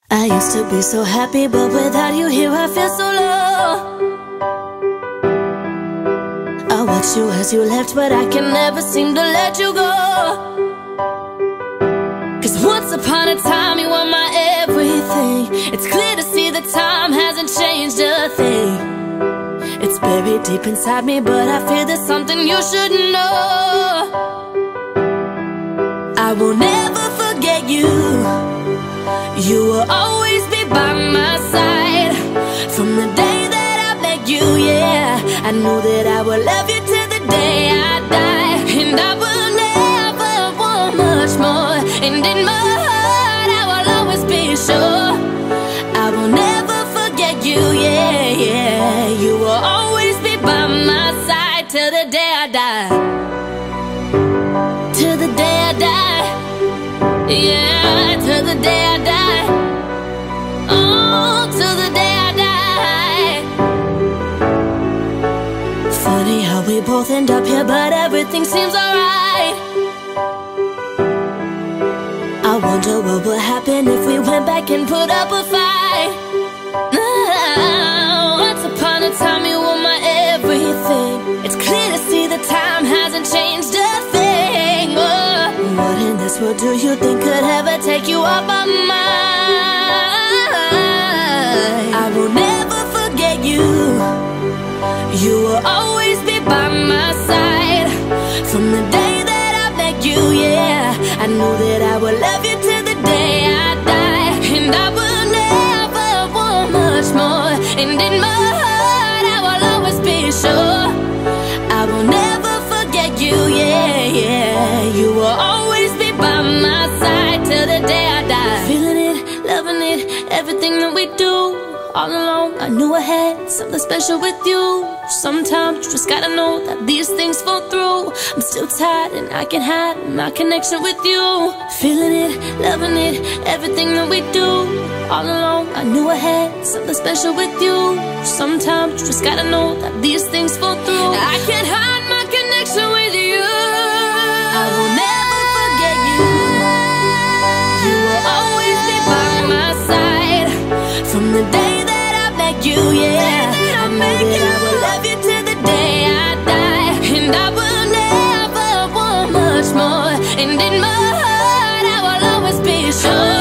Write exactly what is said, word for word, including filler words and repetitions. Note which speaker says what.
Speaker 1: I used to be so happy, but without you here I feel so low. I watched you as you left, but I can never seem to let you go. Cause once upon a time you were my everything. It's clear to see that time hasn't changed a thing. It's buried deep inside me, but I fear there's something you should know. I will never forget you. You will always be by my side. From the day that I met you, yeah, I knew that I would love you till the day I die. And I will never want much more. And in my heart I will always be sure I will never forget you, yeah, yeah. You will always be by my side till the day I die. Till the day I die. Yeah, till the day I die. Oh, till the day I die. Funny how we both end up here, but everything seems alright. I wonder what would happen if we went back and put up a fight. Now, once upon a time you were my everything. It's clear to see that time hasn't changed a thing. Oh, what in this world do you think could ever take you off my mind? I will never forget you. You will always be by my side. From the day that I met you, yeah, I knew that I would love you till the day I die. And I will never want much more. And in my heart I will always be sure I will never forget you, yeah, yeah. You will always be by my side till the day I die. Feeling it, loving it, everything that we do. All along I knew I had something special with you. Sometimes you just gotta know that these things fall through. I'm still tired and I can hide my connection with you. Feeling it, loving it, everything that we do. All along I knew I had something special with you. Sometimes you just gotta know that these things fall through. I can't hide my connection with you. I will never forget you. You will always be by my side. From the day that I met you, yeah, I knew that I would love you till the day I die. And I will never want much more. And in my heart I will always be sure